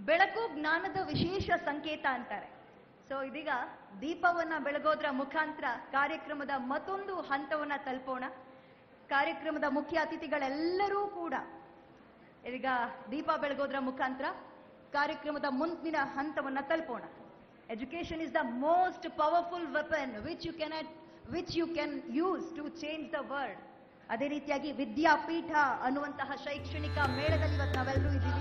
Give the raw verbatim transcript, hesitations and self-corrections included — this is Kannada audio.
ಬೆಳಕು ಜ್ಞಾನದ ವಿಶೇಷ ಸಂಕೇತ ಅಂತಾರೆ. ಸೊ ಇದೀಗ ದೀಪವನ್ನ ಬೆಳಗೋದ್ರ ಮುಖಾಂತರ ಕಾರ್ಯಕ್ರಮದ ಮತ್ತೊಂದು ಹಂತವನ್ನ ತಲುಪೋಣ. ಕಾರ್ಯಕ್ರಮದ ಮುಖ್ಯ ಅತಿಥಿಗಳೆಲ್ಲರೂ ಕೂಡ ಈಗ ದೀಪ ಬೆಳಗೋದ್ರ ಮುಖಾಂತರ ಕಾರ್ಯಕ್ರಮದ ಮುಂದಿನ ಹಂತವನ್ನ ತಲುಪೋಣ. Education is the most powerful weapon which you can which you can use to change the world. ಅದೇ ರೀತಿಯಾಗಿ ವಿದ್ಯಾಪೀಠ ಅನ್ನುವಂತಹ ಶೈಕ್ಷಣಿಕ ಮೇಳದಲ್ಲಿ ಇವತ್ತು ನಾವೆಲ್ಲರೂ ಇದ್ದೀವಿ.